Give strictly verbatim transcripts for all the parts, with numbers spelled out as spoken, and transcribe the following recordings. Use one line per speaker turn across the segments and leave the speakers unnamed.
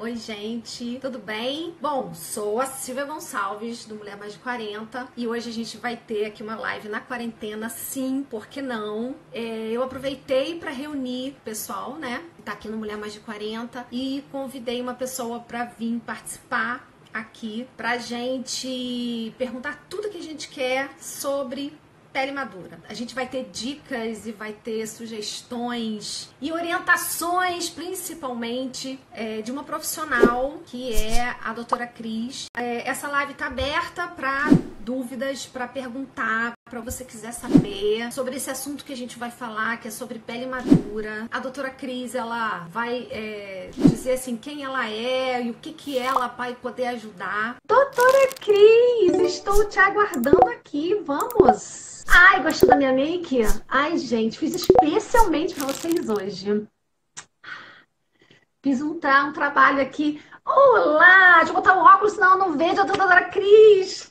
Oi, gente, tudo bem? Bom, sou a Silvia Gonçalves, do Mulher Mais de quarenta, e hoje a gente vai ter aqui uma live na quarentena, sim, por que não? É, eu aproveitei para reunir o pessoal, né, que tá aqui no Mulher Mais de quarenta, e convidei uma pessoa para vir participar aqui pra gente perguntar tudo que a gente quer sobre pele madura. A gente vai ter dicas e vai ter sugestões e orientações, principalmente, é, de uma profissional que é a doutora Cris. É, essa live tá aberta para dúvidas, para perguntar, para você quiser saber sobre esse assunto que a gente vai falar, que é sobre pele madura. A doutora Cris, ela vai é, dizer assim quem ela é e o que que ela vai poder ajudar. Doutora Cris, estou te aguardando aqui, vamos! Ai, gostou da minha make? Ai, gente, fiz especialmente para vocês hoje. Fiz um, tra um trabalho aqui. Olá! Deixa eu botar o óculos, senão eu não vejo a doutora Cris.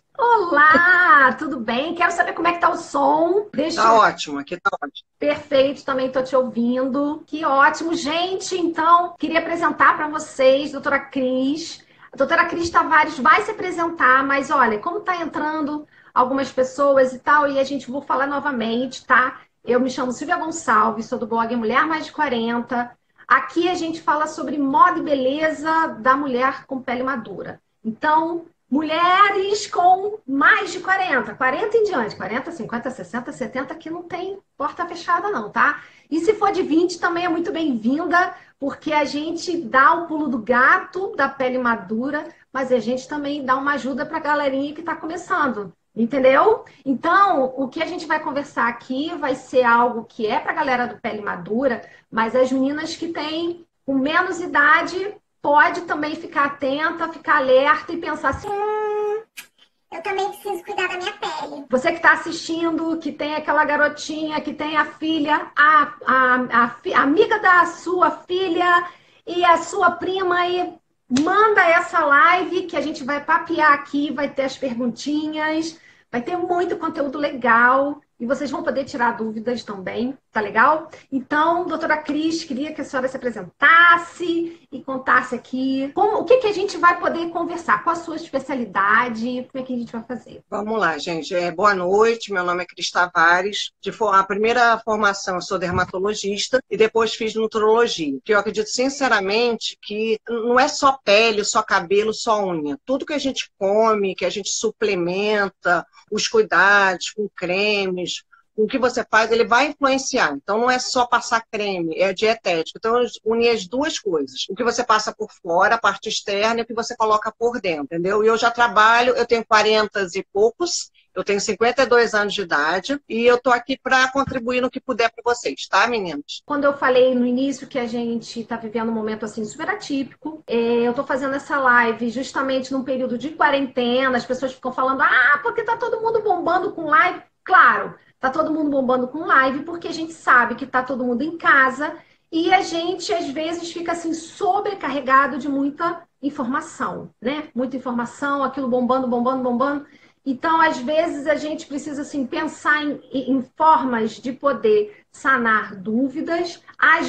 Olá, tudo bem? Quero saber como é que tá o som. Deixa
Tá
eu...
ótimo, aqui tá ótimo.
Perfeito, também tô te ouvindo. Que ótimo. Gente, então, queria apresentar para vocês, doutora Cris. A doutora Cris Tavares vai se apresentar, mas olha, como tá entrando algumas pessoas e tal, e a gente vou falar novamente, tá? Eu me chamo Silvia Gonçalves, sou do blog Mulher Mais de quarenta. Aqui a gente fala sobre moda e beleza da mulher com pele madura. Então, mulheres com mais de quarenta, quarenta em diante, quarenta, cinquenta, sessenta, setenta, que não tem porta fechada não, tá? E se for de vinte, também é muito bem-vinda, porque a gente dá o pulo do gato da pele madura, mas a gente também dá uma ajuda para a galerinha que está começando. Entendeu? Então, o que a gente vai conversar aqui vai ser algo que é para a galera do pele madura, mas as meninas que têm com menos idade pode também ficar atenta, ficar alerta e pensar assim:
hum, eu também preciso cuidar da minha pele.
Você que está assistindo, que tem aquela garotinha, que tem a filha, a, a, a, a amiga da sua filha e a sua prima, e manda essa live que a gente vai papear aqui, vai ter as perguntinhas. Vai ter muito conteúdo legal e vocês vão poder tirar dúvidas também, tá legal? Então, doutora Cris, queria que a senhora se apresentasse e contasse aqui como, o que, que a gente vai poder conversar, qual a sua especialidade, como é que a gente vai fazer.
Vamos lá, gente. É, boa noite, meu nome é Cris Tavares. De for... A primeira formação, eu sou dermatologista e depois fiz nutrologia, que eu acredito sinceramente que não é só pele, só cabelo, só unha. Tudo que a gente come, que a gente suplementa, os cuidados com cremes, com o que você faz, ele vai influenciar. Então, não é só passar creme, é dietético. Então, unir as duas coisas. O que você passa por fora, a parte externa, e o que você coloca por dentro, entendeu? E eu já trabalho, eu tenho quarenta e poucos, eu tenho cinquenta e dois anos de idade, e eu tô aqui para contribuir no que puder para vocês, tá, meninas?
Quando eu falei no início que a gente tá vivendo um momento assim super atípico, eu tô fazendo essa live justamente num período de quarentena, as pessoas ficam falando, ah, porque tá todo mundo bombando com live. Claro, tá todo mundo bombando com live porque a gente sabe que tá todo mundo em casa e a gente, às vezes, fica assim sobrecarregado de muita informação, né? Muita informação, aquilo bombando, bombando, bombando. Então, às vezes, a gente precisa assim, pensar em, em formas de poder sanar dúvidas,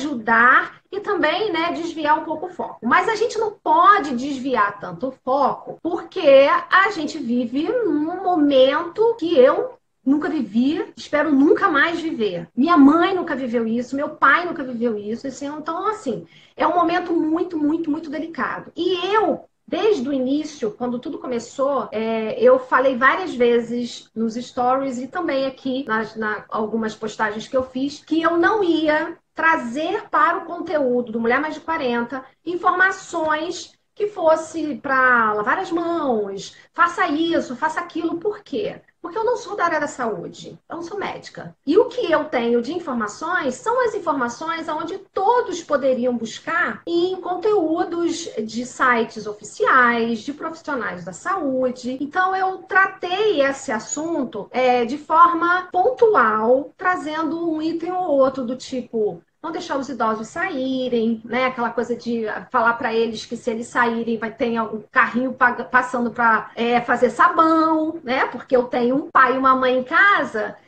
ajudar e também, né, desviar um pouco o foco. Mas a gente não pode desviar tanto o foco porque a gente vive num momento que eu nunca vivi, espero nunca mais viver. Minha mãe nunca viveu isso, meu pai nunca viveu isso. Então, assim, é um momento muito, muito, muito delicado. E eu... Desde o início, quando tudo começou, é, eu falei várias vezes nos stories e também aqui nas na, algumas postagens que eu fiz, que eu não ia trazer para o conteúdo do Mulher Mais de quarenta informações que fosse para lavar as mãos, faça isso, faça aquilo. Por quê? Porque eu não sou da área da saúde, eu não sou médica. E o que eu tenho de informações são as informações onde todos poderiam buscar em conteúdos de sites oficiais, de profissionais da saúde. Então eu tratei esse assunto é, de forma pontual, trazendo um item ou outro do tipo... Não deixar os idosos saírem, né? Aquela coisa de falar para eles que se eles saírem vai ter um carrinho passando para é, fazer sabão, né? Porque eu tenho um pai e uma mãe em casa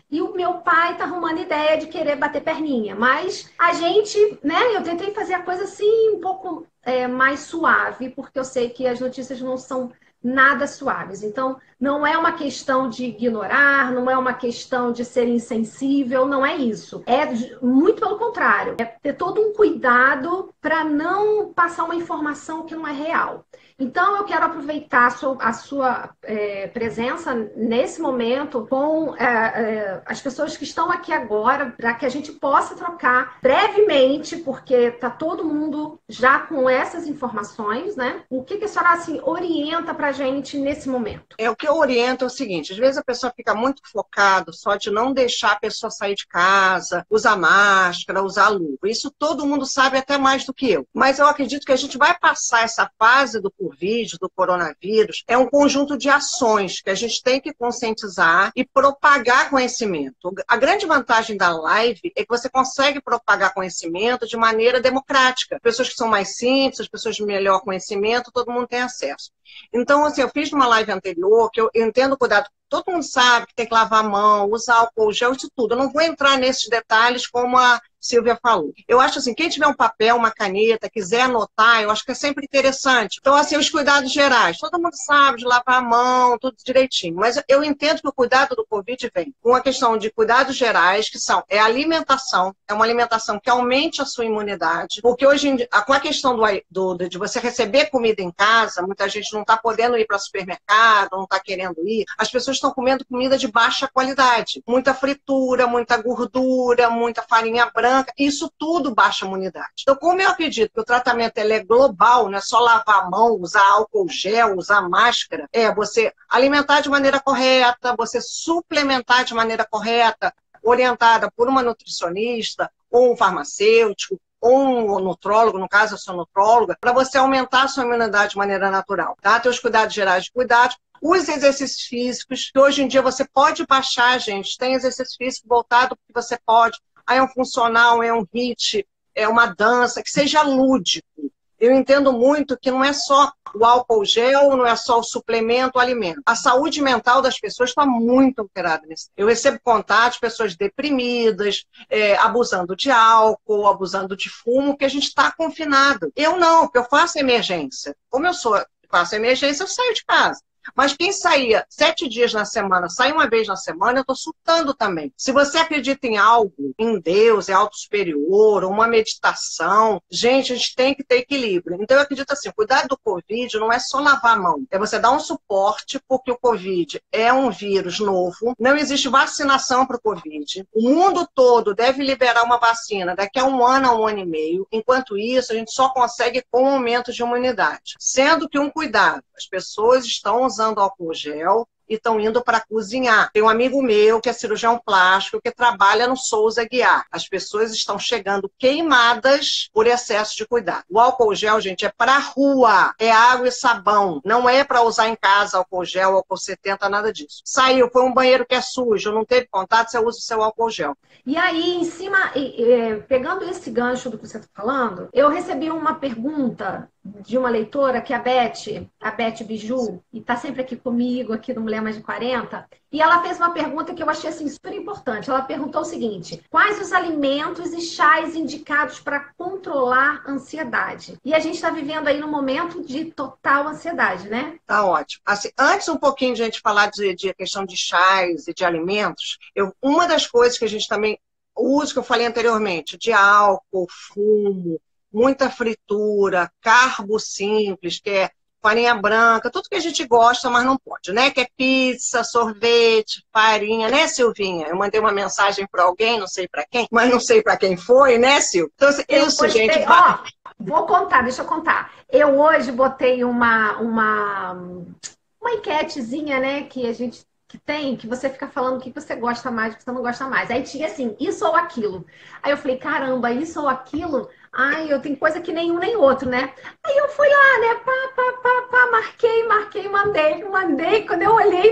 e o meu pai tá arrumando ideia de querer bater perninha. Mas a gente, né, eu tentei fazer a coisa assim um pouco é, mais suave, porque eu sei que as notícias não são nada suaves. Então, não é uma questão de ignorar, não é uma questão de ser insensível, não é isso. É muito pelo contrário. É ter todo um cuidado para não passar uma informação que não é real. Então, eu quero aproveitar a sua, a sua é, presença nesse momento com é, é, as pessoas que estão aqui agora, para que a gente possa trocar brevemente, porque está todo mundo já com essas informações, né? O que, que a senhora assim, orienta para a gente nesse momento?
É, o que eu oriento é o seguinte, às vezes a pessoa fica muito focada só de não deixar a pessoa sair de casa, usar máscara, usar luva. Isso todo mundo sabe até mais do que eu. Mas eu acredito que a gente vai passar essa fase do Covid, do coronavírus, é um conjunto de ações que a gente tem que conscientizar e propagar conhecimento. A grande vantagem da live é que você consegue propagar conhecimento de maneira democrática. Pessoas que são mais simples, as pessoas de melhor conhecimento, todo mundo tem acesso. Então, assim, eu fiz numa live anterior que eu entendo o cuidado. Todo mundo sabe que tem que lavar a mão, usar álcool gel, isso tudo. Eu não vou entrar nesses detalhes como a Silvia falou. Eu acho assim, quem tiver um papel, uma caneta, quiser anotar, eu acho que é sempre interessante. Então, assim, os cuidados gerais. Todo mundo sabe de lavar a mão, tudo direitinho. Mas eu entendo que o cuidado do Covid vem com a questão de cuidados gerais, que são, é a alimentação, é uma alimentação que aumente a sua imunidade. Porque hoje, em dia, com a questão do, do, de você receber comida em casa, muita gente não está podendo ir para o supermercado, não está querendo ir. As pessoas estão comendo comida de baixa qualidade. Muita fritura, muita gordura, muita farinha branca. Isso tudo baixa a imunidade. Então, como eu acredito que o tratamento ele é global, não é só lavar a mão, usar álcool gel, usar máscara, é você alimentar de maneira correta, você suplementar de maneira correta, orientada por uma nutricionista ou um farmacêutico, ou um nutrólogo, no caso eu sou nutróloga, para você aumentar a sua imunidade de maneira natural. Tá? Ter os cuidados gerais de cuidado. Os exercícios físicos, que hoje em dia você pode baixar, gente. Tem exercício físico voltado que você pode. Aí é um funcional, é um hit, é uma dança, que seja lúdico. Eu entendo muito que não é só o álcool gel, não é só o suplemento, o alimento. A saúde mental das pessoas está muito alterada nisso. Eu recebo contatos de pessoas deprimidas, é, abusando de álcool, abusando de fumo, que a gente está confinado. Eu não, porque eu faço emergência. Como eu sou, faço emergência, eu saio de casa. Mas quem saía sete dias na semana, sai uma vez na semana, eu estou surtando também. Se você acredita em algo, em Deus, é algo superior, uma meditação, gente, a gente tem que ter equilíbrio. Então eu acredito assim, cuidar do Covid não é só lavar a mão, é você dar um suporte, porque o Covid é um vírus novo, não existe vacinação para o Covid. O mundo todo deve liberar uma vacina daqui a um ano a um ano e meio. Enquanto isso, a gente só consegue com um aumento de imunidade. Sendo que um cuidado, as pessoas estão usando álcool gel e estão indo para cozinhar. Tem um amigo meu que é cirurgião plástico que trabalha no Souza Guiar. As pessoas estão chegando queimadas por excesso de cuidado. O álcool gel, gente, é para rua, é água e sabão. Não é para usar em casa álcool gel, álcool setenta, nada disso. Saiu, foi um banheiro que é sujo, não teve contato, você usa o seu álcool gel.
E aí, em cima, pegando esse gancho do que você está falando, eu recebi uma pergunta de uma leitora, que é a Beth, a Beth Biju, e está sempre aqui comigo, aqui no Mulher Mais de quarenta, e ela fez uma pergunta que eu achei assim, super importante. Ela perguntou o seguinte: quais os alimentos e chás indicados para controlar a ansiedade? E a gente está vivendo aí num momento de total ansiedade, né?
Tá ótimo. Assim, antes um pouquinho de a gente falar de, de questão de chás e de alimentos, eu, uma das coisas que a gente também usa, que eu falei anteriormente, de álcool, fumo, muita fritura, carbo simples, que é farinha branca, tudo que a gente gosta, mas não pode, né? Que é pizza, sorvete, farinha, né, Silvinha? Eu mandei uma mensagem para alguém, não sei para quem, mas não sei para quem foi, né, Sil? Então, assim,
eu
isso,
postei,
gente...
Ó, vou contar, deixa eu contar. Eu hoje botei uma, uma, uma enquetezinha, né, que a gente que tem, que você fica falando o que você gosta mais, o que você não gosta mais. Aí tinha assim, isso ou aquilo. Aí eu falei, caramba, isso ou aquilo... Ai, eu tenho coisa que nenhum nem outro, né? Aí eu fui lá, né? Pá, pá, pá, pá, marquei, marquei, mandei, mandei. Quando eu olhei,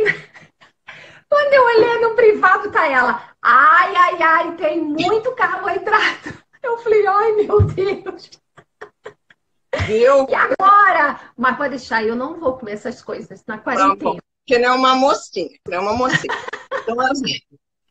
quando eu olhei no privado, tá ela. Ai, ai, ai, tem muito carboidrato. Eu falei, ai, meu Deus.
Viu?
E agora? Mas pode deixar, eu não vou comer essas coisas na quarentena.
Porque não é uma mocinha, não é uma mocinha. Então, assim,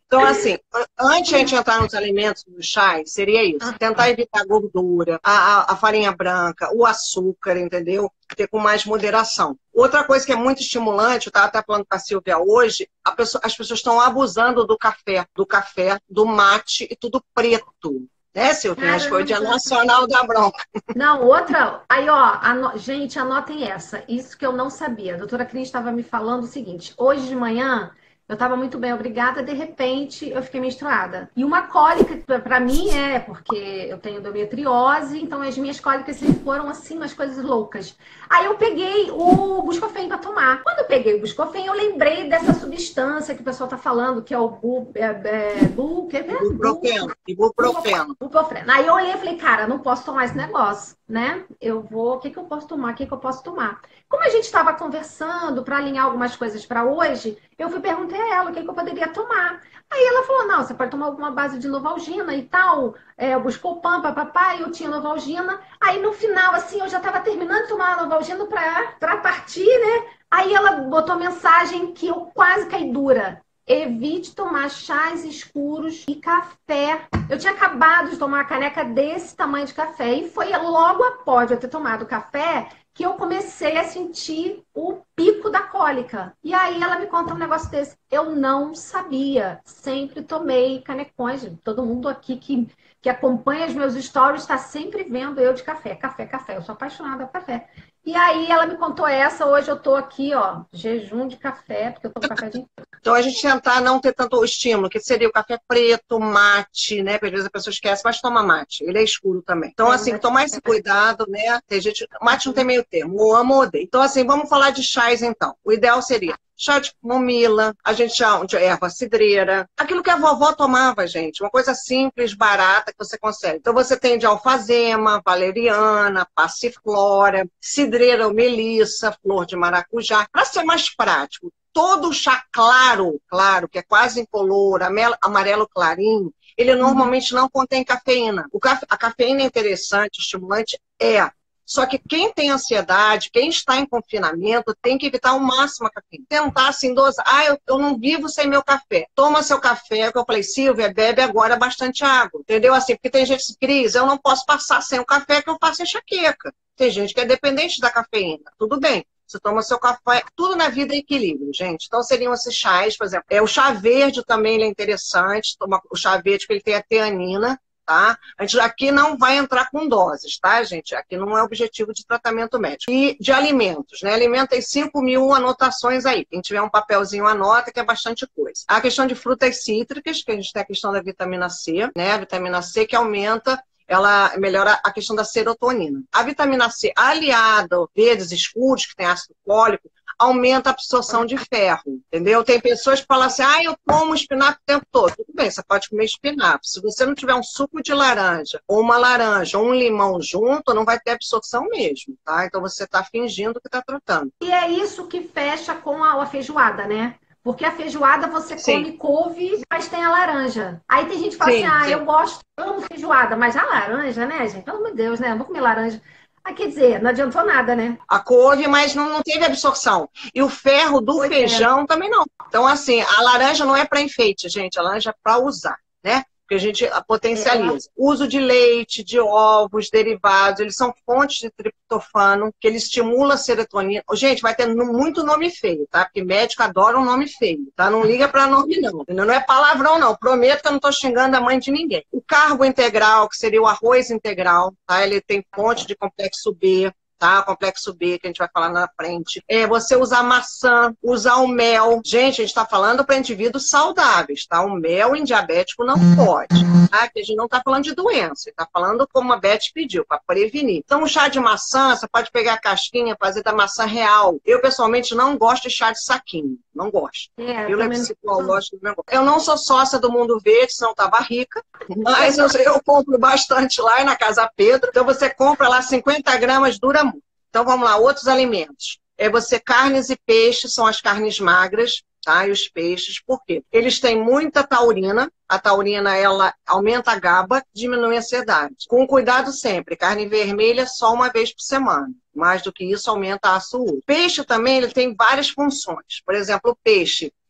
Então, assim, antes de a gente entrar nos alimentos, nos chás, seria isso. Tentar evitar a gordura, a, a, a farinha branca, o açúcar, entendeu? Ter com mais moderação. Outra coisa que é muito estimulante, eu estava até falando com a Silvia hoje, a pessoa, as pessoas estão abusando do café, do café, do mate e tudo preto. Né, Silvia? Acho que foi o Dia Nacional da Bronca.
Não, outra... Aí, ó, ano... gente, anotem essa. Isso que eu não sabia. A doutora Cris estava me falando o seguinte. Hoje de manhã... Eu estava muito bem, obrigada, de repente eu fiquei menstruada. E uma cólica, para mim, é porque eu tenho endometriose, então as minhas cólicas sempre foram assim, umas coisas loucas. Aí eu peguei o Buscofem para tomar. Quando eu peguei o Buscofem, eu lembrei dessa substância que o pessoal tá falando, que é o bu, é, é, bu, que é,
ibuprofeno. Ibuprofeno.
Ibuprofeno. Aí eu olhei e falei, cara, não posso tomar esse negócio, né? Eu vou, o que que eu posso tomar? O que que eu posso tomar? Como a gente estava conversando para alinhar algumas coisas para hoje, eu fui perguntar a ela o que, que eu poderia tomar. Aí ela falou, não, você pode tomar alguma base de Novalgina e tal. É, buscou Pampa, papai, eu tinha Novalgina. Aí no final, assim, eu já estava terminando de tomar a Novalgina para partir, né? Aí ela botou mensagem que eu quase caí dura. Evite tomar chás escuros e café. Eu tinha acabado de tomar uma caneca desse tamanho de café. E foi logo após eu ter tomado café que eu comecei a sentir o pico da cólica. E aí ela me conta um negócio desse. Eu não sabia. Sempre tomei canecões. Todo mundo aqui que, que acompanha os meus stories está sempre vendo eu de café. Café, café. Eu sou apaixonada por café. E aí ela me contou essa. Hoje eu tô aqui, ó, jejum de café, porque eu tomo café de...
Então a gente tentar não ter tanto estímulo, que seria o café preto, mate, né? Porque às vezes a pessoa esquece, mas toma mate. Ele é escuro também. Então, é, assim, tomar esse cuidado, né? Tem gente... Mate não tem meio termo, ou amo ou odeio. Então, assim, vamos falar de chás, então. O ideal seria chá de camomila, a gente chama de erva cidreira, aquilo que a vovó tomava, gente, uma coisa simples, barata, que você consegue. Então você tem de alfazema, valeriana, passiflora, cidreira ou melissa, flor de maracujá. Para ser mais prático, todo chá claro, claro, que é quase incolor, amarelo clarinho, ele normalmente não contém cafeína. O cafe... A cafeína é interessante, estimulante, é. Só que quem tem ansiedade, quem está em confinamento, tem que evitar ao máximo a cafeína. Tentar assim, dosar. Ah, eu, eu não vivo sem meu café. Toma seu café, que eu falei, Silvia, bebe agora bastante água. Entendeu? Assim, porque tem gente que diz, eu não posso passar sem o café, que eu faço enxaqueca. Tem gente que é dependente da cafeína. Tudo bem. Você toma seu café, tudo na vida é equilíbrio, gente. Então seriam esses chás, por exemplo. É, o chá verde também ele é interessante. Toma o chá verde, porque ele tem a teanina. Tá? A gente aqui não vai entrar com doses, tá, gente? Aqui não é objetivo de tratamento médico. E de alimentos, né? Alimento tem cinco mil anotações aí. Quem tiver um papelzinho anota, que é bastante coisa. A questão de frutas cítricas, que a gente tem a questão da vitamina C, né? A vitamina C que aumenta, ela melhora a questão da serotonina. A vitamina C, aliada a verdes escuros, que tem ácido fólico, aumenta a absorção de ferro, entendeu? Tem pessoas que falam assim, ah, eu como espinafre o tempo todo. Tudo bem, você pode comer espinafre. Se você não tiver um suco de laranja, ou uma laranja, ou um limão junto, não vai ter absorção mesmo, tá? Então você está fingindo que está tratando.
E é isso que fecha com a, a feijoada, né? Porque a feijoada você Sim. come couve, mas tem a laranja. Aí tem gente que fala sim, assim, ah, sim. eu gosto, amo feijoada, mas a laranja, né, gente? Pelo amor de Deus, né? Eu vou comer laranja. Ah, quer dizer, não adiantou nada, né?
A couve, mas não, não teve absorção. E o ferro do pois feijão é. também não. Então, assim, a laranja não é para enfeite, gente. A laranja é para usar, né? Porque a gente potencializa. É. Uso de leite, de ovos, derivados, eles são fontes de triptofano, que ele estimula a serotonina. Gente, vai ter muito nome feio, tá? Porque médico adora um nome feio, tá? Não liga para nome, não. Não é palavrão, não. Prometo que eu não estou xingando a mãe de ninguém. O carbo integral, que seria o arroz integral, tá? Ele tem fonte de complexo B, tá? Complexo B, que a gente vai falar na frente. É você usar maçã, usar o mel. Gente, a gente está falando para indivíduos saudáveis, tá? O mel em diabético não pode, tá? Que a gente não está falando de doença, está falando como a Beth pediu, para prevenir. Então, o chá de maçã, você pode pegar a casquinha, fazer da maçã real. Eu, pessoalmente, não gosto de chá de saquinho. Não gosto. É, eu, eu, psicológico, não gosto. Eu não sou sócia do Mundo Verde, senão eu tava rica, mas eu, eu compro bastante lá na Casa Pedro. Então, você compra lá cinquenta gramas, dura muito. Então, vamos lá, outros alimentos. É você, carnes e peixes, são as carnes magras, tá? E os peixes, por quê? Eles têm muita taurina. A taurina, ela aumenta a GABA, diminui a ansiedade. Com cuidado sempre, carne vermelha só uma vez por semana. Mais do que isso, aumenta a ácido úrico. Peixe também, ele tem várias funções. Por exemplo, o peixe,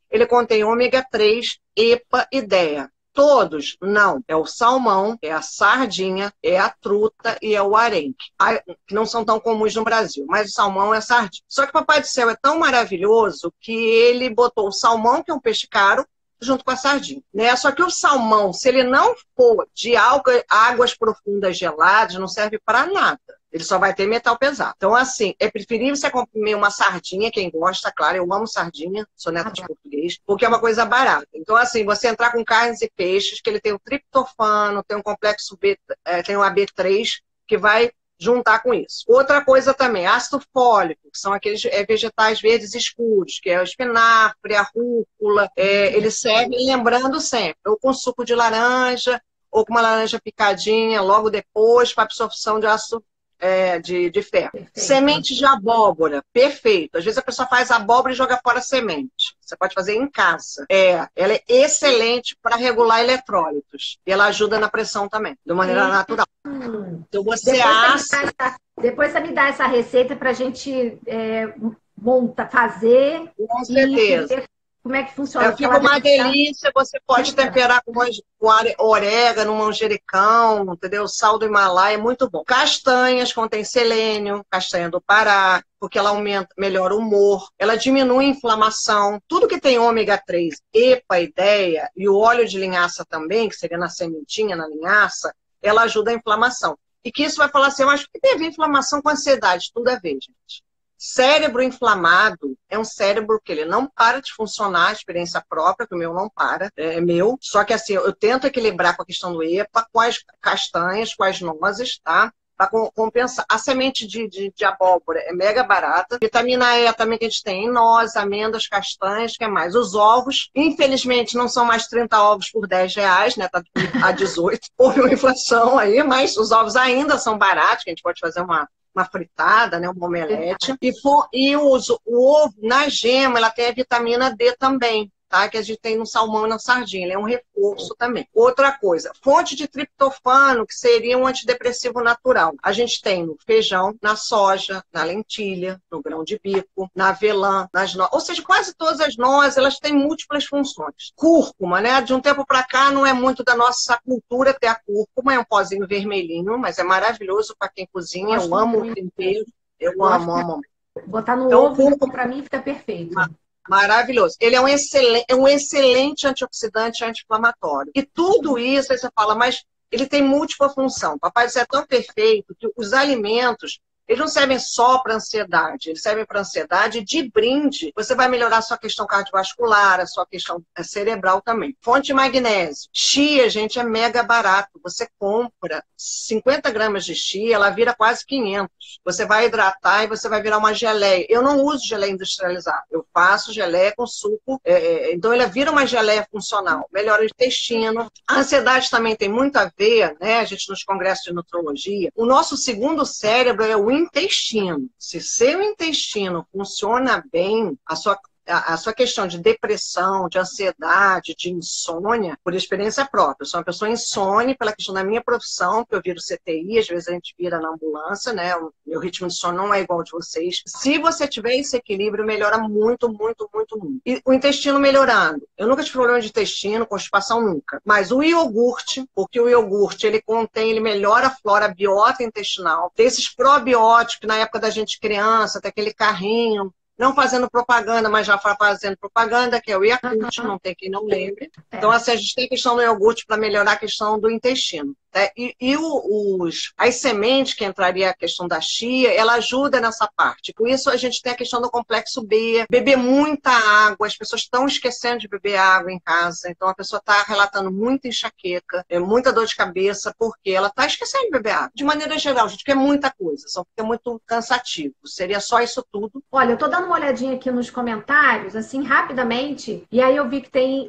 ele contém ômega três, EPA e DEA. Todos, não. É o salmão, é a sardinha, é a truta e é o arenque, que não são tão comuns no Brasil, mas o salmão é a sardinha. Só que o Papai do Céu é tão maravilhoso que ele botou o salmão, que é um peixe caro, junto com a sardinha, né? Só que o salmão, se ele não for de alga, águas profundas geladas, não serve para nada. Ele só vai ter metal pesado. Então, assim, é preferível você comer uma sardinha, quem gosta, claro, eu amo sardinha, sou neta de português, porque é uma coisa barata. Então, assim, você entrar com carnes e peixes, que ele tem o triptofano, tem um complexo B, é, tem o A B três, que vai juntar com isso. Outra coisa também, ácido fólico, que são aqueles é, vegetais verdes escuros, que é o espinafre, a rúcula, é, ele serve, lembrando sempre, ou com suco de laranja, ou com uma laranja picadinha logo depois, para absorção de ácido É, de, de ferro. Perfeito. Semente de abóbora, perfeito. Às vezes a pessoa faz abóbora e joga fora a semente. Você pode fazer em casa. É, ela é excelente para regular eletrólitos. E ela ajuda na pressão também, de maneira hum. natural. Então você
depois
assa...
Você essa, depois você me dá essa receita para a gente é, monta, fazer.
Com certeza.
E... Como é que funciona?
É, fica uma delícia, você pode temperar com, com orégano, manjericão, entendeu? Sal do Himalaia, é muito bom. Castanhas, contém selênio, castanha do Pará, porque ela aumenta, melhora o humor, ela diminui a inflamação. Tudo que tem ômega três, EPA e DEA, e o óleo de linhaça também, que seria na sementinha, na linhaça, ela ajuda a inflamação. E que isso vai falar assim, eu acho que tem a ver inflamação com ansiedade, tudo a ver, gente. Cérebro inflamado é um cérebro que ele não para de funcionar, experiência própria, que o meu não para, é meu. Só que assim, eu tento equilibrar com a questão do EPA, com as castanhas, com as nozes, tá? Para compensar. A semente de, de, de abóbora é mega barata. Vitamina E também que a gente tem em nozes, amêndoas, castanhas, que é mais? Os ovos, infelizmente, não são mais trinta ovos por dez reais, né? Tá a dezoito. Houve uma inflação aí, mas os ovos ainda são baratos, que a gente pode fazer uma uma fritada, né, um omelete. E, for, e o, o ovo, na gema, ela tem a vitamina D também, tá? Que a gente tem no salmão e na sardinha. Ele é um reforço também. Outra coisa, fonte de triptofano, que seria um antidepressivo natural. A gente tem no feijão, na soja, na lentilha, no grão de bico, na avelã, nas nozes. Ou seja, quase todas as nozes, elas têm múltiplas funções. Cúrcuma, né? De um tempo para cá, não é muito da nossa cultura ter a cúrcuma, é um pozinho vermelhinho, mas é maravilhoso para quem cozinha. Eu amo o tempero. Eu amo, amo.
Botar no então, ovo, cúrcuma, para mim, fica perfeito.
Maravilhoso. Ele é um excelente, é um excelente antioxidante anti-inflamatório. E tudo isso, aí você fala, mas ele tem múltipla função. Papai do Céu é tão perfeito que os alimentos, eles não servem só para ansiedade, eles servem para ansiedade de brinde. Você vai melhorar a sua questão cardiovascular, a sua questão cerebral também. Fonte de magnésio. Chia, gente, é mega barato. Você compra cinquenta gramas de chia, ela vira quase quinhentos. Você vai hidratar e você vai virar uma geleia. Eu não uso geleia industrializada. Eu faço geleia com suco. É, então, ela vira uma geleia funcional. Melhora o intestino. A ansiedade também tem muito a ver, né? A gente nos congressos de nutrologia. O nosso segundo cérebro é o intestino. Se seu intestino funciona bem, a sua a sua questão de depressão, de ansiedade, de insônia, por experiência própria. Eu sou uma pessoa insone pela questão da minha profissão, que eu viro C T I, às vezes a gente vira na ambulância, né? O meu ritmo de sono não é igual ao de vocês. Se você tiver esse equilíbrio, melhora muito, muito, muito, muito. E o intestino melhorando. Eu nunca tive problema de intestino, constipação nunca. Mas o iogurte, porque o iogurte, ele contém, ele melhora a flora biota intestinal. Tem esses probióticos, que na época da gente criança, tem aquele carrinho, não fazendo propaganda, mas já fazendo propaganda, que é o Yakult, uhum. Não tem quem não lembre. É. Então, assim, a gente tem a questão do iogurte para melhorar a questão do intestino. Né? E, e os, as sementes, que entraria a questão da chia, ela ajuda nessa parte. Com isso, a gente tem a questão do complexo B, beber muita água, as pessoas estão esquecendo de beber água em casa, então a pessoa está relatando muita enxaqueca, é, muita dor de cabeça, porque ela está esquecendo de beber água. De maneira geral, gente, que é muita coisa, só que é muito cansativo. Seria só isso tudo.
Olha, eu estou dando uma olhadinha aqui nos comentários, assim, rapidamente, e aí eu vi que tem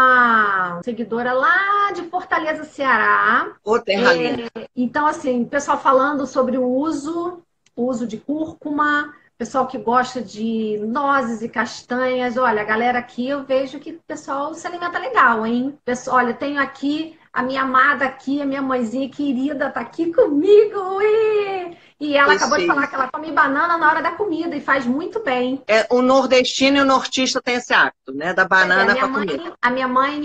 uma seguidora lá de Fortaleza, Ceará.
Ô, terra linda.
É, então, assim, pessoal falando sobre o uso, o uso de cúrcuma, pessoal que gosta de nozes e castanhas. Olha, a galera aqui, eu vejo que o pessoal se alimenta legal, hein? Pessoal, olha, tenho aqui a minha amada aqui, a minha mãezinha querida, está aqui comigo. Ui! E ela acabou de falar que ela come banana na hora da comida e faz muito bem.
É, o nordestino e o nortista tem esse hábito, né? Da banana
é,
com a
mãe,
comida.
A minha mãe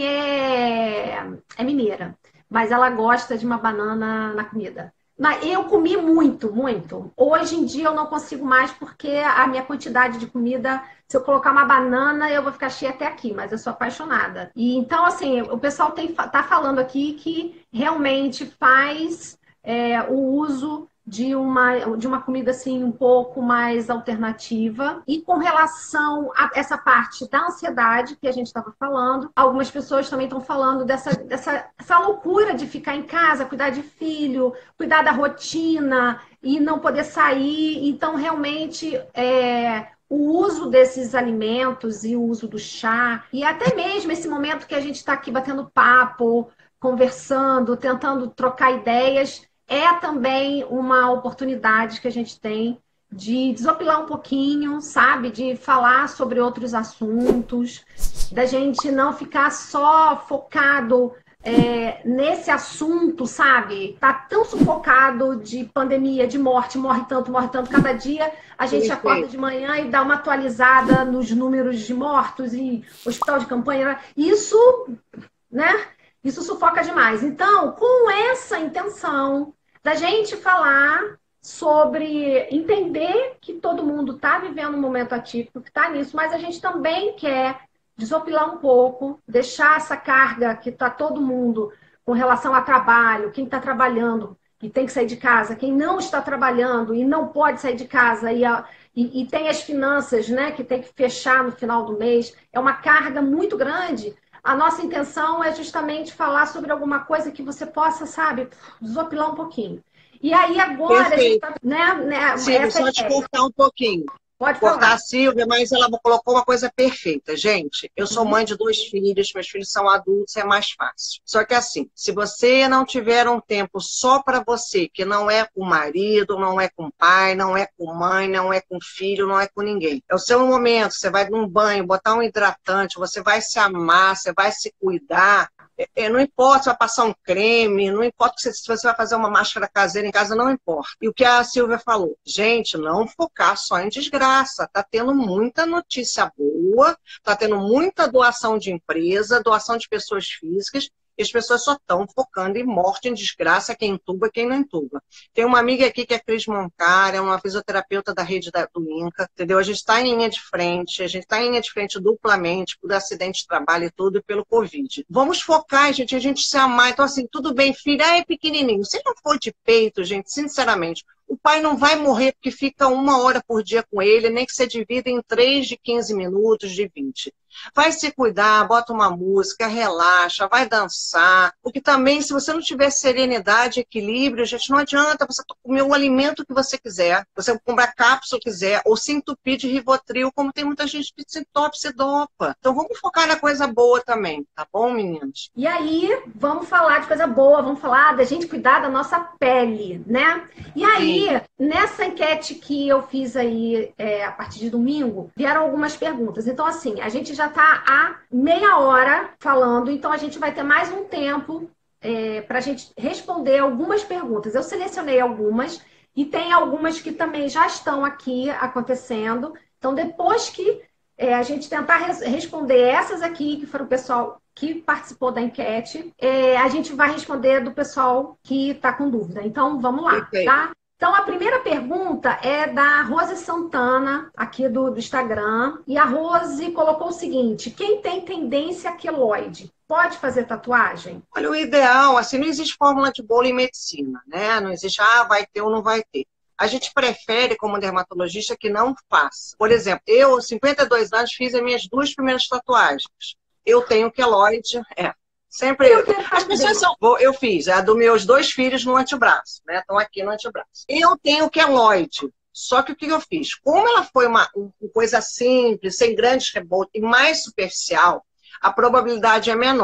é, é mineira, mas ela gosta de uma banana na comida. Mas eu comi muito, muito. Hoje em dia eu não consigo mais porque a minha quantidade de comida, se eu colocar uma banana, eu vou ficar cheia até aqui, mas eu sou apaixonada. E então, assim, o pessoal tem, tá falando aqui que realmente faz é, o uso de uma, de uma comida assim um pouco mais alternativa. E com relação a essa parte da ansiedade que a gente estava falando, algumas pessoas também estão falando dessa, dessa essa loucura de ficar em casa, cuidar de filho, cuidar da rotina e não poder sair. Então, realmente, é, o uso desses alimentos e o uso do chá, e até mesmo esse momento que a gente está aqui batendo papo, conversando, tentando trocar ideias, é também uma oportunidade que a gente tem de desopilar um pouquinho, sabe? De falar sobre outros assuntos, da gente não ficar só focado é, nesse assunto, sabe? Tá tão sufocado de pandemia, de morte, morre tanto, morre tanto. Cada dia a gente
Perfeito.
Acorda de manhã e dá uma atualizada nos números de mortos e hospital de campanha. Isso, né? Isso sufoca demais. Então, com essa intenção da gente falar sobre entender que todo mundo está vivendo um momento atípico, que está nisso, mas a gente também quer desopilar um pouco, deixar essa carga que está todo mundo com relação a trabalho, quem está trabalhando e tem que sair de casa, quem não está trabalhando e não pode sair de casa e, a, e, e tem as finanças, né, que tem que fechar no final do mês, é uma carga muito grande. A nossa intenção é justamente falar sobre alguma coisa que você possa, sabe, desopilar um pouquinho. E aí agora
Perfeito.
a gente tá, né, né,
Silvia,
essa
só te cortar um pouquinho.
Pode
cortar
falar.
a Silvia, mas ela colocou uma coisa perfeita. Gente, eu sou mãe de dois filhos, meus filhos são adultos, é mais fácil. Só que assim, se você não tiver um tempo só para você, que não é com o marido, não é com o pai, não é com mãe, não é com filho, não é com ninguém. É o seu momento, você vai num banho, botar um hidratante, você vai se amar, você vai se cuidar. É, não importa se vai passar um creme, não importa se você vai fazer uma máscara caseira em casa, não importa. E o que a Silvia falou, gente, não focar só em desgraça. Tá tendo muita notícia boa, tá tendo muita doação de empresa, doação de pessoas físicas, e as pessoas só estão focando em morte, em desgraça, quem entuba, quem não entuba. Tem uma amiga aqui que é Cris Moncara, é uma fisioterapeuta da rede da, do INCA, entendeu? A gente está em linha de frente, a gente está em linha de frente duplamente, por acidente de trabalho e tudo, e pelo Covid. Vamos focar, gente, a gente se amar. Então, assim, tudo bem, filha, é pequenininho. Se não for de peito, gente, sinceramente, o pai não vai morrer porque fica uma hora por dia com ele, nem que você divida em três de quinze minutos, de vinte. Vai se cuidar, bota uma música, relaxa, vai dançar. Porque também, se você não tiver serenidade, equilíbrio, gente, não adianta você comer o alimento que você quiser, você comprar cápsula que quiser, ou se entupir de Rivotril, como tem muita gente que se entope, se dopa. Então vamos focar na coisa boa também, tá bom, meninas?
E aí, vamos falar de coisa boa, vamos falar da gente cuidar da nossa pele, né? E aí, Sim. nessa enquete que eu fiz aí é, a partir de domingo, vieram algumas perguntas. Então, assim, a gente já está há meia hora falando, então a gente vai ter mais um tempo é, para a gente responder algumas perguntas. Eu selecionei algumas e tem algumas que também já estão aqui acontecendo. Então, depois que é, a gente tentar res responder essas aqui, que foram o pessoal que participou da enquete, é, a gente vai responder do pessoal que está com dúvida. Então, vamos lá,
Perfeito.
tá? Então, a primeira pergunta é da Rose Santana, aqui do, do Instagram. E a Rose colocou o seguinte: quem tem tendência queloide pode fazer tatuagem?
Olha, o ideal, assim, não existe fórmula de bolo em medicina, né? Não existe, ah, vai ter ou não vai ter. A gente prefere, como dermatologista, que não faça. Por exemplo, eu, aos cinquenta e dois anos, fiz as minhas duas primeiras tatuagens. Eu tenho queloide, é. Sempre. As pessoas são. Eu fiz a dos meus dois filhos no antebraço, né? Estão aqui no antebraço. Eu tenho queloide. Só que o que eu fiz? Como ela foi uma, uma coisa simples, sem grandes rebotes e mais superficial, a probabilidade é menor.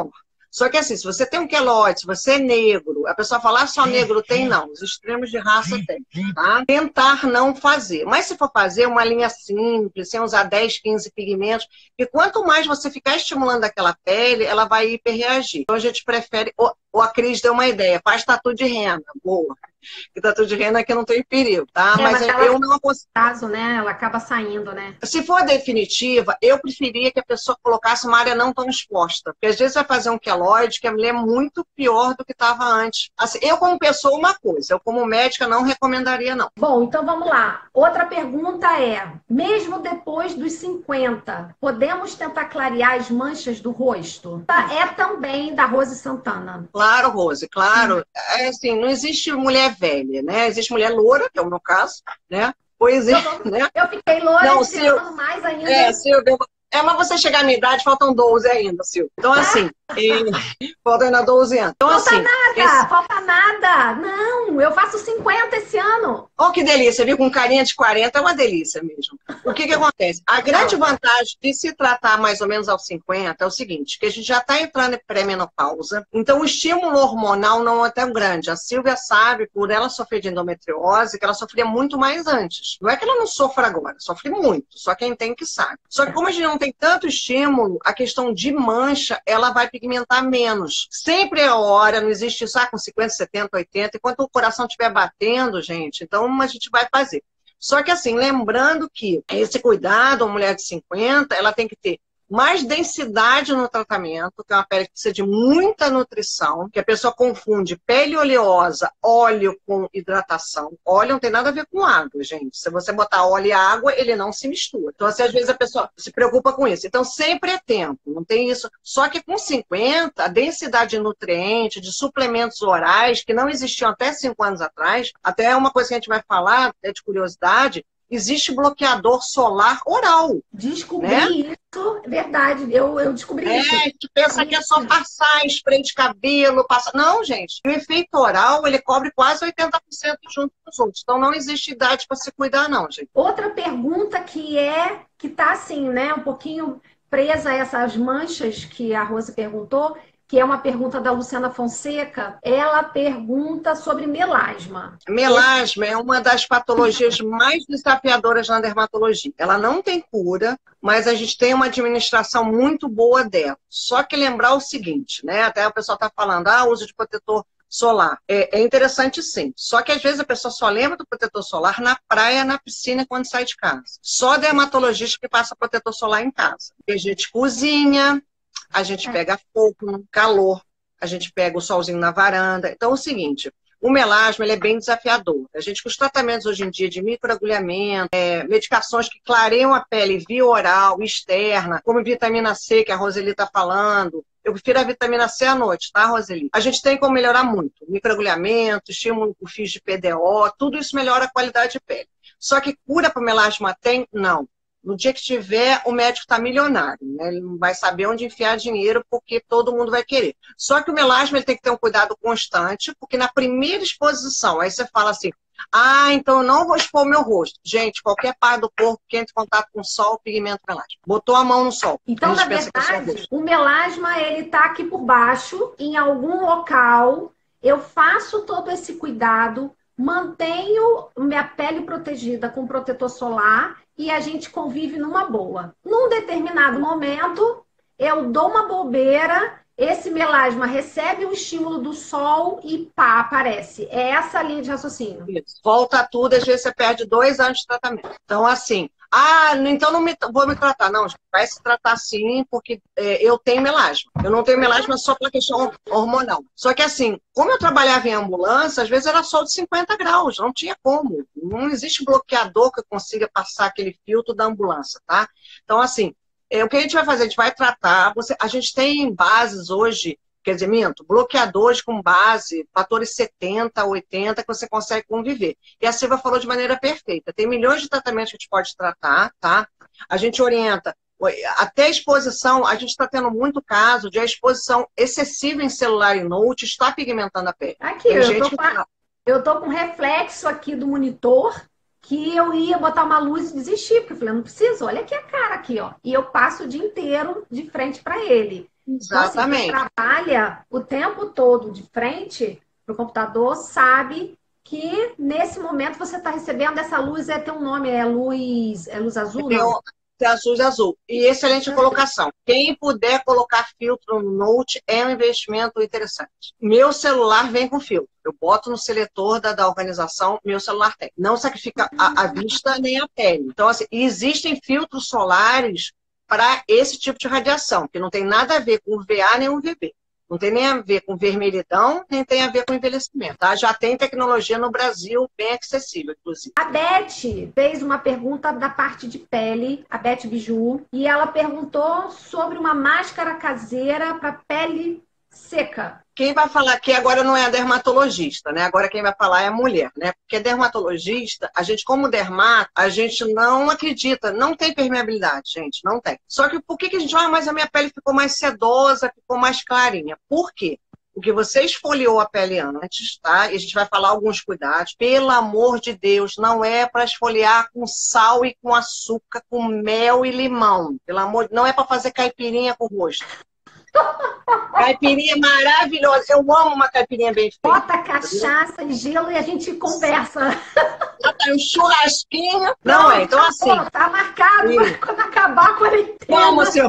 Só que assim, se você tem um queloide, se você é negro, a pessoa fala, ah, só negro tem, não. Os extremos de raça tem, tá? Tentar não fazer. Mas se for fazer uma linha simples, sem usar dez, quinze pigmentos, e quanto mais você ficar estimulando aquela pele, ela vai hiperreagir. Então a gente prefere... Ou a Cris deu uma ideia, faz tatu de rena, boa. Que tatu de rena aqui não tem perigo, tá?
É,
mas
mas
eu não aconselho.
Caso, né? Ela acaba saindo, né?
Se for definitiva, eu preferia que a pessoa colocasse uma área não tão exposta. Porque às vezes vai fazer um queloide que a mulher é muito pior do que estava antes. Assim, eu, como pessoa, uma coisa. Eu, como médica, não recomendaria, não.
Bom, então vamos lá. Outra pergunta é, mesmo depois dos cinquenta, podemos tentar clarear as manchas do rosto? É também da Rose Santana.
Claro, Rose, claro. É assim, não existe mulher velha, né? Existe mulher loura, que é o meu caso, né? Pois é,
eu,
né?
Eu fiquei loura
não,
esse
Sil...
ano mais ainda.
É, Silvia, é, mas você chegar à minha idade, faltam doze ainda, Silvia. Então, assim, e... faltam ainda doze anos. Então,
falta
assim,
nada, esse... falta nada. Não, eu faço cinquenta esse ano.
Oh, que delícia, viu? Com carinha de quarenta é uma delícia mesmo. O que que acontece? A grande vantagem de se tratar mais ou menos aos cinquenta é o seguinte, que a gente já está entrando em pré-menopausa, então o estímulo hormonal não é tão grande. A Silvia sabe, por ela sofrer de endometriose, que ela sofria muito mais antes. Não é que ela não sofra agora, sofre muito, só quem tem que sabe. Só que como a gente não tem tanto estímulo, a questão de mancha, ela vai pigmentar menos. Sempre é hora, não existe isso, ah, com cinquenta, setenta, oitenta, enquanto o coração estiver batendo, gente, então a gente vai fazer. Só que assim, lembrando que esse cuidado, uma mulher de cinquenta, ela tem que ter mais densidade no tratamento, que é uma pele que precisa de muita nutrição, que a pessoa confunde pele oleosa, óleo com hidratação. Óleo não tem nada a ver com água, gente. Se você botar óleo e água, ele não se mistura. Então, assim, às vezes a pessoa se preocupa com isso. Então, sempre é tempo, não tem isso. Só que com cinquenta, a densidade de nutrientes, de suplementos orais, que não existiam até cinco anos atrás, até uma coisa que a gente vai falar, é de curiosidade, existe bloqueador solar oral.
Descobri
né?
isso, verdade. Eu, eu descobri
é,
isso.
É, tu pensa que é só passar spray de cabelo, passar... Não, gente. O efeito oral, ele cobre quase oitenta por cento junto com os outros. Então, não existe idade para se cuidar, não, gente.
Outra pergunta que é, que tá assim, né, um pouquinho presa a essas manchas que a Rose perguntou, que é uma pergunta da Luciana Fonseca, ela pergunta sobre melasma.
Melasma é uma das patologias mais desafiadoras na dermatologia. Ela não tem cura, mas a gente tem uma administração muito boa dela. Só que lembrar o seguinte, né? Até o pessoal está falando, ah, uso de protetor solar. É, é interessante sim. Só que às vezes a pessoa só lembra do protetor solar na praia, na piscina, quando sai de casa. Só dermatologista que passa protetor solar em casa. E a gente cozinha, a gente pega fogo, calor, a gente pega o solzinho na varanda. Então é o seguinte, o melasma ele é bem desafiador. A gente com os tratamentos hoje em dia de microagulhamento, é, medicações que clareiam a pele via oral, externa, como vitamina C, que a Roseli está falando. Eu prefiro a vitamina C à noite, tá, Roseli? A gente tem como melhorar muito. Microagulhamento, estímulo por fios de P D O, tudo isso melhora a qualidade de pele. Só que cura para o melasma tem? Não. No dia que tiver, o médico está milionário, né? Ele não vai saber onde enfiar dinheiro porque todo mundo vai querer. Só que o melasma ele tem que ter um cuidado constante, porque na primeira exposição, aí você fala assim, ah, então eu não vou expor o meu rosto. Gente, qualquer parte do corpo que entre em contato com o sol, pigmento melasma. Botou a mão no sol.
Então, na verdade, o melasma ele está aqui por baixo, em algum local, eu faço todo esse cuidado, mantenho minha pele protegida com protetor solar e a gente convive numa boa. Num determinado momento, eu dou uma bobeira, esse melasma recebe o estímulo do sol e pá, aparece. É essa a linha de raciocínio.
Isso. Volta tudo, às vezes você perde dois anos de tratamento. Então, assim, ah, então não me, vou me tratar. Não, vai se tratar sim, porque é, eu tenho melasma. Eu não tenho melasma só pela questão hormonal. Só que assim, como eu trabalhava em ambulância, às vezes era sol de cinquenta graus, não tinha como. Não existe bloqueador que consiga passar aquele filtro da ambulância, tá? Então, assim, é, o que a gente vai fazer? A gente vai tratar. Você, a gente tem bases hoje, quer dizer, minto, bloqueadores com base, fatores setenta, oitenta, que você consegue conviver. E a Silvia falou de maneira perfeita. Tem milhões de tratamentos que a gente pode tratar, tá? A gente orienta. Até a exposição, a gente está tendo muito caso de a exposição excessiva em celular e note está pigmentando a pele.
Aqui, Tem eu, gente tô que... com, eu tô com reflexo aqui do monitor, que eu ia botar uma luz e desistir, porque eu falei, não preciso, olha aqui a cara aqui, ó. E eu passo o dia inteiro de frente para ele. Então, assim, quem
Exatamente.
trabalha o tempo todo de frente para o computador sabe que nesse momento você está recebendo essa luz, é ter um nome, é luz, é luz azul,
Tem
não?
o tem azul e azul. E excelente colocação. Quem puder colocar filtro no Note é um investimento interessante. Meu celular vem com filtro. Eu boto no seletor da, da organização, meu celular tem. Não sacrifica a, a vista nem a pele. Então, assim, existem filtros solares para esse tipo de radiação, que não tem nada a ver com o V A nem o V B. Não tem nem a ver com vermelhidão, nem tem a ver com envelhecimento. Tá? Já tem tecnologia no Brasil bem acessível, inclusive.
A Beth fez uma pergunta da parte de pele, a Beth Biju, e ela perguntou sobre uma máscara caseira para pele seca.
Quem vai falar aqui agora não é a dermatologista, né? Agora quem vai falar é a mulher, né? Porque dermatologista, a gente, como dermato, a gente não acredita, não tem permeabilidade, gente, não tem. Só que por que que a gente, ah, mas a minha pele ficou mais sedosa, ficou mais clarinha? Por quê? Porque você esfoliou a pele antes, tá? E a gente vai falar alguns cuidados. Pelo amor de Deus, não é para esfoliar com sal e com açúcar, com mel e limão. Pelo amor, não é para fazer caipirinha com rosto. Caipirinha maravilhosa. Eu amo uma caipirinha bem feita.
Bota cachaça e gelo e a gente conversa.
Bota um churrasquinho. Não é? Então, assim.
Pô, tá marcado
Sim.
quando acabar a quarentena.
Vamos, seu.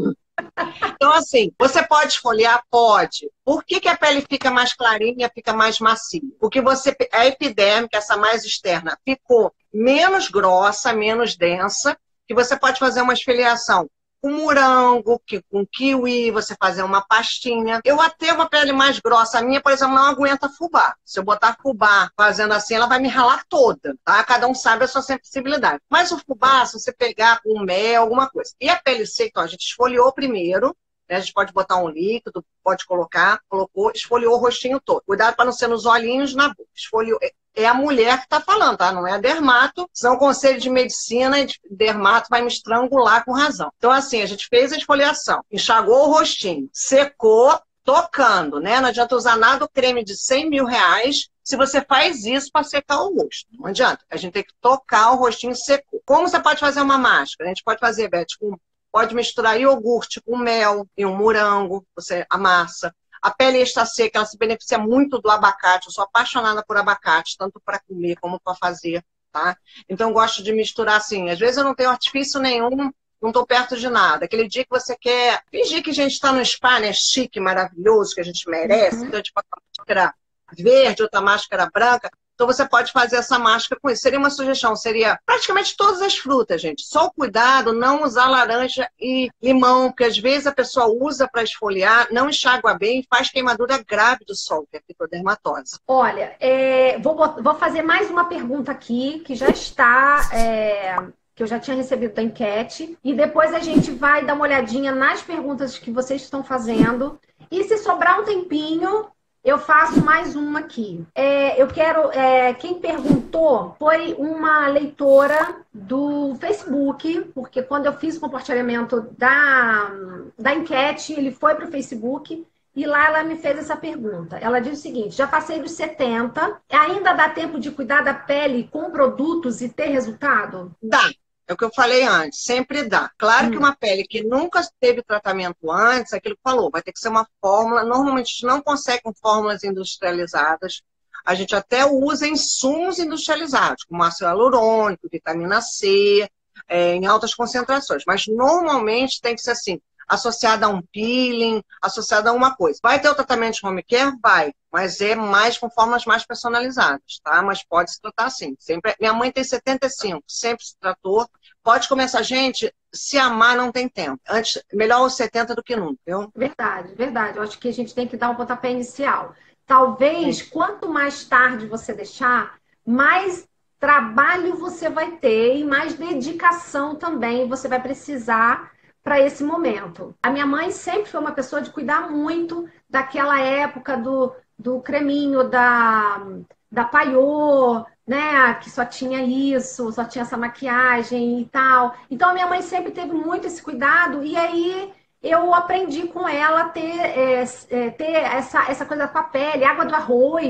Então, assim, você pode esfoliar? Pode. Por que que a pele fica mais clarinha, fica mais macia? Porque você, a epiderme, que é essa mais externa, ficou menos grossa, menos densa, que você pode fazer uma esfoliação com morango, que, com kiwi, você fazer uma pastinha. Eu até uma pele mais grossa, a minha, por exemplo, não aguenta fubá. Se eu botar fubá fazendo assim, ela vai me ralar toda, tá? Cada um sabe a sua sensibilidade. Mas o fubá, se você pegar com mel, alguma coisa. E a pele seca, então, a gente esfoliou primeiro, né? A gente pode botar um líquido, pode colocar, colocou, esfoliou o rostinho todo. Cuidado para não ser nos olhinhos, na boca. Esfoliou. É a mulher que está falando, tá? Não é a dermato. São conselho de medicina e de dermato vai me estrangular com razão. Então, assim, a gente fez a esfoliação, enxagou o rostinho, secou, tocando, né? Não adianta usar nada o creme de cem mil reais se você faz isso para secar o rosto. Não adianta. A gente tem que tocar o rostinho secou. Como você pode fazer uma máscara? A gente pode fazer, Beth, com, pode misturar iogurte com mel e um morango, você amassa. A pele está seca, ela se beneficia muito do abacate. Eu sou apaixonada por abacate, tanto para comer como para fazer, tá? Então, eu gosto de misturar assim. Às vezes eu não tenho artifício nenhum, não estou perto de nada. Aquele dia que você quer fingir que a gente está no spa, né? Chique, maravilhoso, que a gente merece. Uhum. Então, a gente bota uma máscara verde, outra máscara branca. Então, você pode fazer essa máscara com isso. Seria uma sugestão, seria praticamente todas as frutas, gente. Só o cuidado, não usar laranja e limão, porque às vezes a pessoa usa para esfoliar, não enxágua bem e faz queimadura grave do sol, que é a fitodermatose.
Olha, é, vou, vou fazer mais uma pergunta aqui, que já está... É... que eu já tinha recebido da enquete, e depois a gente vai dar uma olhadinha nas perguntas que vocês estão fazendo, e se sobrar um tempinho, eu faço mais uma aqui. É, eu quero... É, quem perguntou foi uma leitora do Facebook, porque quando eu fiz o compartilhamento da, da enquete, ele foi para o Facebook, e lá ela me fez essa pergunta. Ela diz o seguinte: já passei dos setenta, ainda dá tempo de cuidar da pele com produtos e ter resultado?
Dá. É o que eu falei antes, sempre dá. Claro hum. que uma pele que nunca teve tratamento antes, aquilo que falou, vai ter que ser uma fórmula. Normalmente a gente não consegue com fórmulas industrializadas. A gente até usa insumos industrializados, como ácido hialurônico, vitamina C, é, em altas concentrações. Mas normalmente tem que ser assim, associada a um peeling, associada a uma coisa. Vai ter o tratamento de home care? Vai. Mas é mais com formas mais personalizadas, tá? Mas pode se tratar assim. Sempre... Minha mãe tem setenta e cinco, sempre se tratou. Pode começar, gente, se amar não tem tempo. Antes, melhor aos setenta do que nunca, viu?
Verdade, verdade. Eu acho que a gente tem que dar um pontapé inicial. Talvez, Sim. quanto mais tarde você deixar, mais trabalho você vai ter e mais dedicação também você vai precisar para esse momento. A minha mãe sempre foi uma pessoa de cuidar muito daquela época do, do creminho da, da Paiô, né? Que só tinha isso, só tinha essa maquiagem e tal. Então, a minha mãe sempre teve muito esse cuidado e aí eu aprendi com ela a ter, é, ter essa, essa coisa com a pele, água do arroz,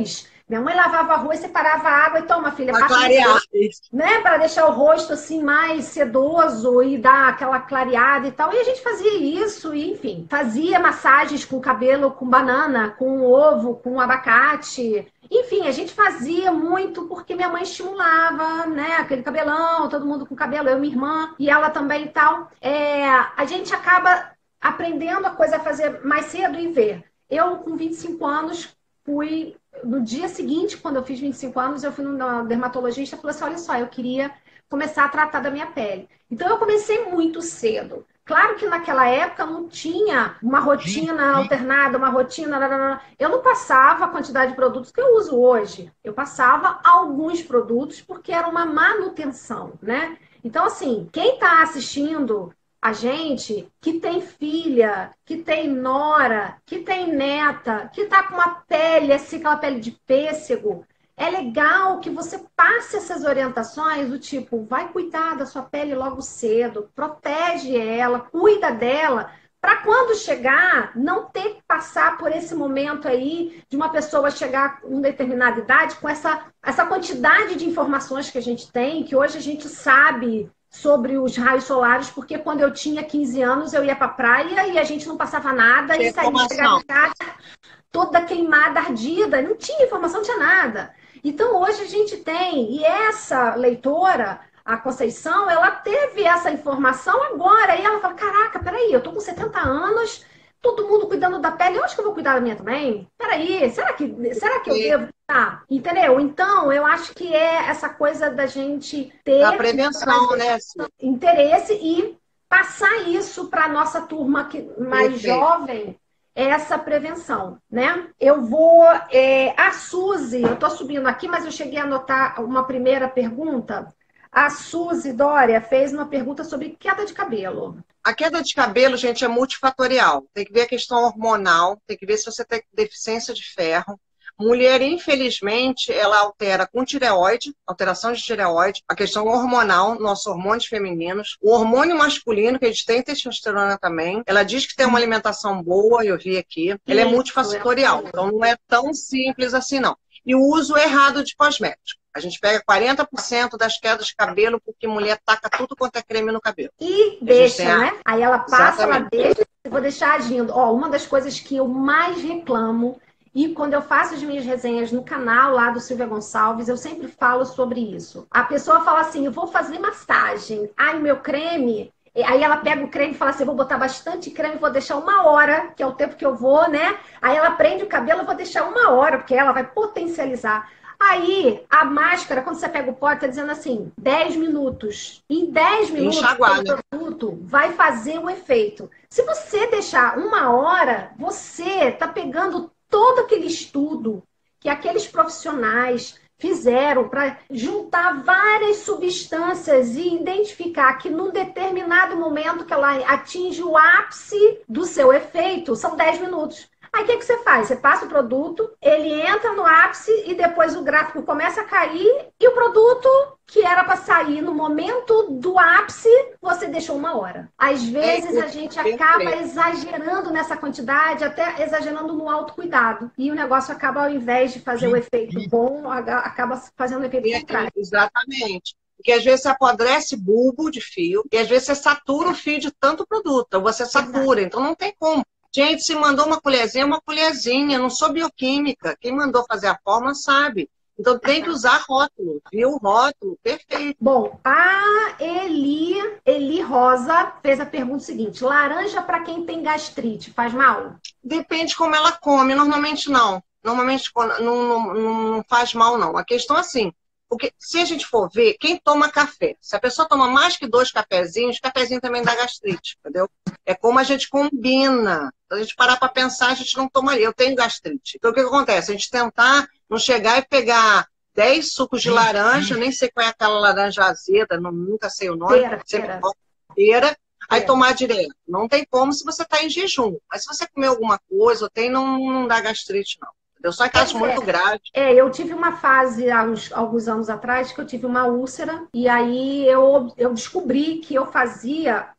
Minha mãe lavava arroz, separava a água e toma, filha,
Pra
passa no
clarear.
rosto, né? Para deixar o rosto assim mais sedoso e dar aquela clareada e tal. E a gente fazia isso, e, enfim, fazia massagens com cabelo, com banana, com ovo, com abacate. Enfim, a gente fazia muito porque minha mãe estimulava, né? Aquele cabelão, todo mundo com cabelo, eu, minha irmã, e ela também e tal. É, a gente acaba aprendendo a coisa a fazer mais cedo e ver. Eu, com vinte e cinco anos, fui... No dia seguinte, quando eu fiz vinte e cinco anos, eu fui numa dermatologista e falei assim, olha só, eu queria começar a tratar da minha pele. Então, eu comecei muito cedo. Claro que naquela época não tinha uma rotina alternada, uma rotina... Eu não passava a quantidade de produtos que eu uso hoje. Eu passava alguns produtos porque era uma manutenção, né? Então, assim, quem está assistindo a gente que tem filha, que tem nora, que tem neta, que tá com uma pele, assim, aquela pele de pêssego, é legal que você passe essas orientações do tipo, vai cuidar da sua pele logo cedo, protege ela, cuida dela, para quando chegar, não ter que passar por esse momento aí de uma pessoa chegar com determinada idade, com essa, essa quantidade de informações que a gente tem, que hoje a gente sabe sobre os raios solares, porque quando eu tinha quinze anos eu ia para a praia e a gente não passava nada e saía chegava em casa toda queimada, ardida, não tinha informação, não tinha nada. Então hoje a gente tem, e essa leitora, a Conceição, ela teve essa informação agora, e ela fala, caraca, peraí, eu tô com setenta anos, todo mundo cuidando da pele, eu acho que eu vou cuidar da minha também? Peraí, será que, será que eu devo? Ah, entendeu? Então, eu acho que é essa coisa da gente ter...
Da prevenção, né?
Interesse e passar isso para a nossa turma que, mais Perfeito. Jovem, essa prevenção, né? Eu vou... É, a Suzy, eu tô subindo aqui, mas eu cheguei a anotar uma primeira pergunta. A Suzy Dória fez uma pergunta sobre queda de cabelo.
A queda de cabelo, gente, é multifatorial. Tem que ver a questão hormonal, tem que ver se você tem deficiência de ferro. Mulher, infelizmente, ela altera com tireoide, alteração de tireoide, a questão hormonal, nossos hormônios femininos, o hormônio masculino, que a gente tem testosterona também. Ela diz que tem uma alimentação boa, eu vi aqui. Ela é multifatorial, então não é tão simples assim, não. E o uso errado de cosméticos. A gente pega quarenta por cento das quedas de cabelo porque mulher taca tudo quanto é creme no cabelo.
E deixa, a... né? Aí ela passa, Exatamente. Ela deixa, eu vou deixar agindo. Ó, uma das coisas que eu mais reclamo, e quando eu faço as minhas resenhas no canal lá do Silvia Gonçalves, eu sempre falo sobre isso. A pessoa fala assim, eu vou fazer massagem. Ai, o meu creme... Aí ela pega o creme e fala assim, vou botar bastante creme, vou deixar uma hora, que é o tempo que eu vou, né? Aí ela prende o cabelo, eu vou deixar uma hora, porque ela vai potencializar. Aí, a máscara, quando você pega o pote, tá dizendo assim, dez minutos. Em dez minutos, o produto vai fazer o efeito. Se você deixar uma hora, você tá pegando todo aquele estudo que aqueles profissionais fizeram para juntar várias substâncias e identificar que num determinado momento que ela atinge o ápice do seu efeito, são dez minutos. Aí o que, que você faz? Você passa o produto, ele entra no ápice e depois o gráfico começa a cair e o produto que era para sair no momento do ápice, você deixou uma hora. Às vezes a gente acaba exagerando nessa quantidade, até exagerando no autocuidado. E o negócio acaba, ao invés de fazer o efeito bom, acaba fazendo o efeito contrário.
Exatamente. Porque às vezes você apodrece bulbo de fio e às vezes você satura o fio de tanto produto. Ou você satura, Exato. Então não tem como. Gente, se mandou uma colherzinha, uma colherzinha. Eu não sou bioquímica. Quem mandou fazer a forma sabe. Então tem que usar rótulo, viu? Rótulo, perfeito.
Bom, a Eli, Eli Rosa fez a pergunta seguinte: laranja para quem tem gastrite, faz mal?
Depende como ela come, normalmente não. Normalmente não, não, não faz mal, não. A questão é assim, porque se a gente for ver, quem toma café, se a pessoa toma mais que dois cafezinhos, cafezinho também dá gastrite, entendeu? É como a gente combina. Se a gente parar para pensar, a gente não tomaria. Eu tenho gastrite. Então o que, que acontece? A gente tentar não chegar e pegar dez sucos de laranja, eu nem sei qual é aquela laranja azeda, não, nunca sei o nome.
Pera, pera.
Pera, aí tomar direto. Não tem como se você está em jejum. Mas se você comer alguma coisa, ou tem, não, não dá gastrite, não. Eu só em casos é, muito graves.
É, eu tive uma fase, há uns, alguns anos atrás, que eu tive uma úlcera, e aí eu, eu descobri que eu fazia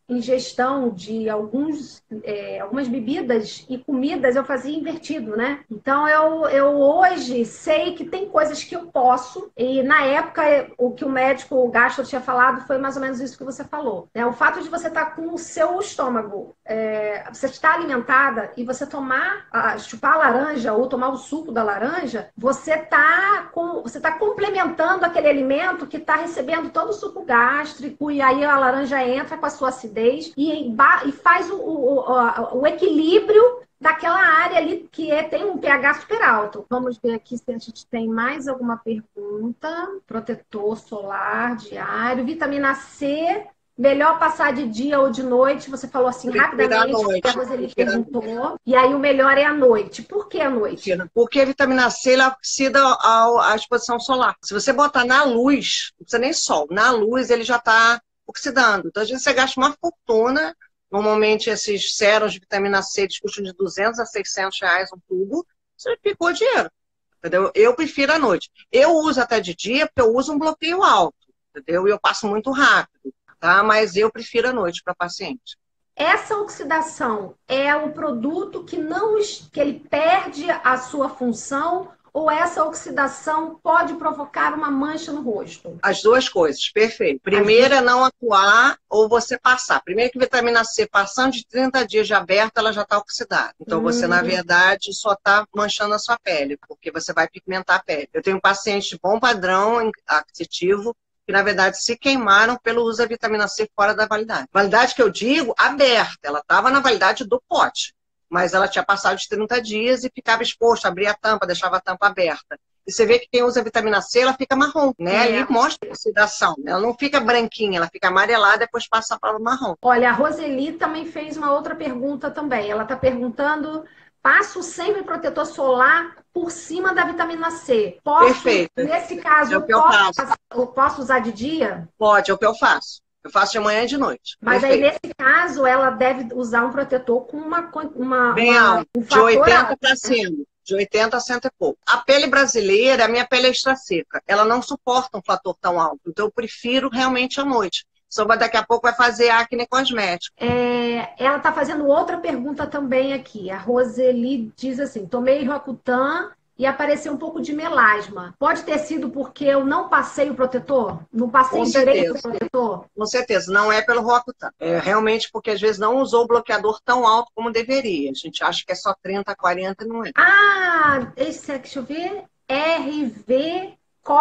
ingestão de alguns, é, algumas bebidas e comidas, eu fazia invertido, né? Então, eu, eu hoje sei que tem coisas que eu posso, e na época, o que o médico, o gastro, tinha falado foi mais ou menos isso que você falou, né? O fato de você estar com o seu estômago, é, você está alimentada e você tomar, a, chupar a laranja ou tomar o suco da laranja, você está com, você tá complementando aquele alimento que está recebendo todo o suco gástrico, e aí a laranja entra com a sua acidez e, e faz o, o, o, o equilíbrio daquela área ali que é, tem um pH super alto. Vamos ver aqui se a gente tem mais alguma pergunta. Protetor solar diário, vitamina C, melhor passar de dia ou de noite? Você falou assim rapidamente, porque a Roseli perguntou. E aí o melhor é à noite. Por que à noite?
Porque a vitamina C ela oxida à exposição solar. Se você botar na luz, não precisa nem sol, na luz ele já está oxidando. Então, às vezes você gasta uma fortuna. Normalmente, esses sérums de vitamina C, eles custam de duzentos a seiscentos reais um tubo. Você ficou dinheiro, entendeu? Eu prefiro à noite. Eu uso até de dia, porque eu uso um bloqueio alto, entendeu? E eu passo muito rápido, tá? Mas eu prefiro à noite para paciente.
Essa oxidação é o produto que não que ele perde a sua função, ou essa oxidação pode provocar uma mancha no rosto?
As duas coisas, perfeito. Primeiro é não atuar ou você passar. Primeiro que vitamina C, passando de trinta dias de aberto, ela já está oxidada. Então, hum. você, na verdade, só está manchando a sua pele, porque você vai pigmentar a pele. Eu tenho pacientes de bom padrão aquisitivo que, na verdade, se queimaram pelo uso da vitamina C fora da validade. Validade que eu digo, aberta. Ela estava na validade do pote. Mas ela tinha passado de trinta dias e ficava exposta, abria a tampa, deixava a tampa aberta. E você vê que quem usa vitamina C, ela fica marrom, né? É. Ali mostra a oxidação. Ela não fica branquinha, ela fica amarelada e depois passa para o marrom.
Olha, a Roseli também fez uma outra pergunta também. Ela está perguntando, passo sempre protetor solar por cima da vitamina C. Posso,
Perfeito.
Nesse caso,
é o que
eu,
eu,
posso,
faço.
eu posso usar de dia?
Pode, é o que eu faço. Eu faço de manhã e de noite.
Mas
Perfeito.
aí, nesse caso, ela deve usar um protetor com uma... uma
Bem
uma,
alto,
um
de oitenta
alto.
para cima. De oitenta a cento e pouco. A pele brasileira, a minha pele é extra seca. Ela não suporta um fator tão alto. Então, eu prefiro realmente à noite. Só daqui a pouco vai fazer acne cosmético.
É, ela está fazendo outra pergunta também aqui. A Roseli diz assim, tomei Roacutan e apareceu um pouco de melasma. Pode ter sido porque eu não passei o protetor? Não passei
Com
direito
certeza.
o protetor?
Com certeza, não é pelo Roacutan. É realmente porque às vezes não usou o bloqueador tão alto como deveria. A gente acha que é só trinta, quarenta, não é.
Ah, esse é, deixa eu ver. R V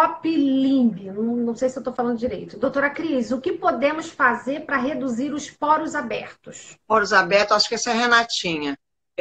Copilimb. Não, não sei se eu estou falando direito. Doutora Cris, o que podemos fazer para reduzir os poros abertos?
Poros abertos, acho que essa é a Renatinha.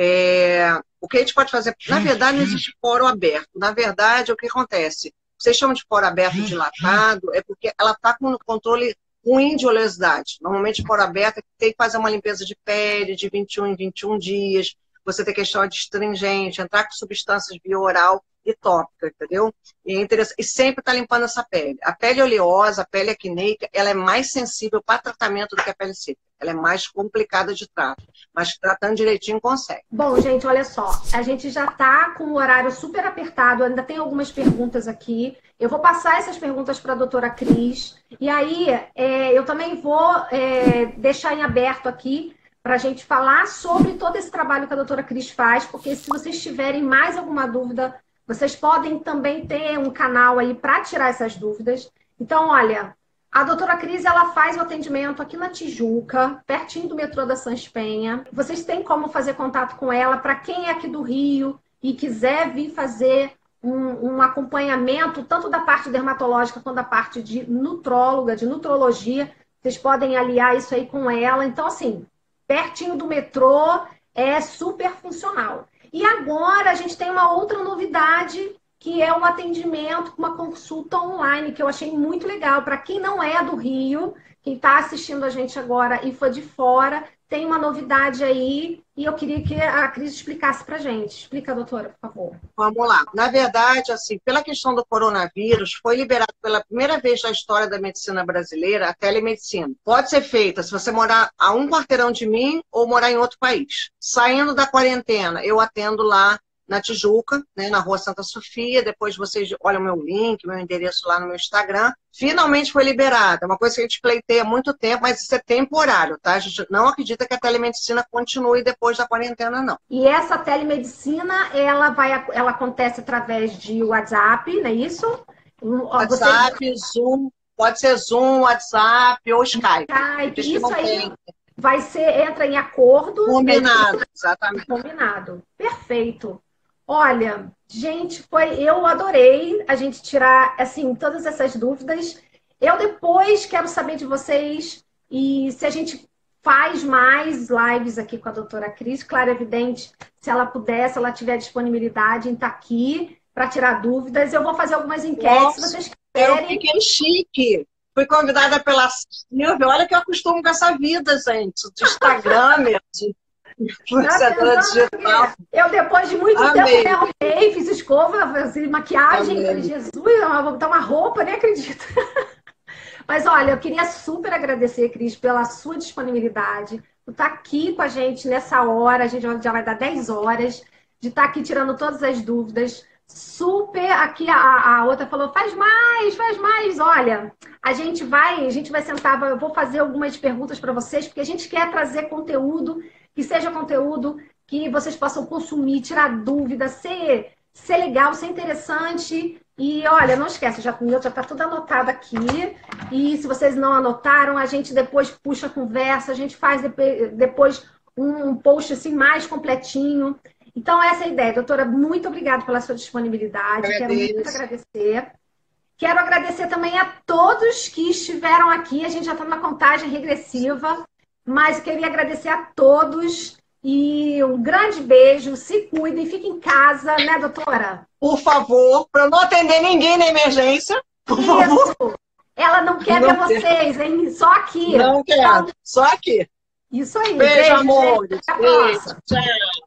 É... O que a gente pode fazer? Na verdade, não existe poro aberto. Na verdade, o que acontece? Vocês chamam de poro aberto dilatado, é porque ela está com o controle ruim de oleosidade. Normalmente, poro aberto tem que fazer uma limpeza de pele de vinte e um em vinte e um dias. Você tem questão de astringente, entrar com substâncias bioral e tópica, entendeu? E, é interessante, e sempre está limpando essa pele. A pele oleosa, a pele acneica, ela é mais sensível para tratamento do que a pele seca. Ela é mais complicada de trato. Mas tratando direitinho consegue.
Bom, gente, olha só. A gente já está com o horário super apertado. Ainda tem algumas perguntas aqui. Eu vou passar essas perguntas para a doutora Cris. E aí, é, eu também vou é, deixar em aberto aqui para a gente falar sobre todo esse trabalho que a doutora Cris faz. Porque se vocês tiverem mais alguma dúvida, vocês podem também ter um canal aí para tirar essas dúvidas. Então, olha... A doutora Cris, ela faz o atendimento aqui na Tijuca, pertinho do metrô da Sans Penha. Vocês têm como fazer contato com ela para quem é aqui do Rio e quiser vir fazer um, um acompanhamento, tanto da parte dermatológica quanto da parte de nutróloga, de nutrologia. Vocês podem aliar isso aí com ela. Então, assim, pertinho do metrô, é super funcional. E agora a gente tem uma outra novidade, que é um atendimento, uma consulta online, que eu achei muito legal. Para quem não é do Rio, quem está assistindo a gente agora e foi de fora, tem uma novidade aí e eu queria que a Cris explicasse para a gente. Explica, doutora, por favor.
Vamos lá. Na verdade, assim, pela questão do coronavírus, foi liberado pela primeira vez na história da medicina brasileira a telemedicina. Pode ser feita se você morar a um quarteirão de mim ou morar em outro país. Saindo da quarentena, eu atendo lá na Tijuca, né, na Rua Santa Sofia. Depois vocês olham o meu link, meu endereço lá no meu Instagram. Finalmente foi liberada. É uma coisa que a gente pleiteia há muito tempo, mas isso é temporário, tá? A gente não acredita que a telemedicina continue depois da quarentena, não.
E essa telemedicina, ela, vai, ela acontece através de WhatsApp, não é isso?
WhatsApp, Você... Zoom, pode ser Zoom, WhatsApp ou Skype.
Skype, isso aí tem. Vai ser, entra em acordo.
Combinado, é, exatamente.
Combinado, perfeito. Olha, gente, foi, eu adorei a gente tirar, assim, todas essas dúvidas. Eu depois quero saber de vocês e se a gente faz mais lives aqui com a doutora Cris, claro, é evidente, se ela puder, se ela tiver disponibilidade em estar aqui para tirar dúvidas. Eu vou fazer algumas enquetes,
Nossa,
se vocês quiserem.
Eu fiquei chique. Fui convidada pela Silvia. Olha que eu acostumo com essa vida, gente. De Instagram, de influenciadora digital.
Eu, depois de muito
Amei.
tempo, me arrumei, fiz escova, fiz maquiagem.
Amei.
Falei, Jesus, eu vou botar uma roupa, nem acredito. Mas olha, eu queria super agradecer, Cris, pela sua disponibilidade, por estar aqui com a gente nessa hora. A gente já vai dar dez horas, de estar aqui tirando todas as dúvidas. Super, aqui a, a outra falou, faz mais, faz mais. Olha, a gente vai, a gente vai sentar, eu vou fazer algumas perguntas para vocês, porque a gente quer trazer conteúdo, que seja conteúdo que vocês possam consumir, tirar dúvida, ser, ser legal, ser interessante. E olha, não esquece, já já está tudo anotado aqui. E se vocês não anotaram, a gente depois puxa a conversa, a gente faz depois um post assim mais completinho. Então, essa é a ideia. Doutora, muito obrigada pela sua disponibilidade.
Agradeço.
Quero muito agradecer. Quero agradecer também a todos que estiveram aqui. A gente já está numa contagem regressiva, mas queria agradecer a todos. E um grande beijo. Se cuidem, fiquem em casa, né, doutora?
Por favor, para não atender ninguém na emergência. Por
Isso.
favor.
Ela não quer não ver quer. vocês, hein? Só aqui.
Não quero. Só aqui.
Isso aí.
Beijo,
beijo
amor.
Beijo. Até a próxima.
Tchau.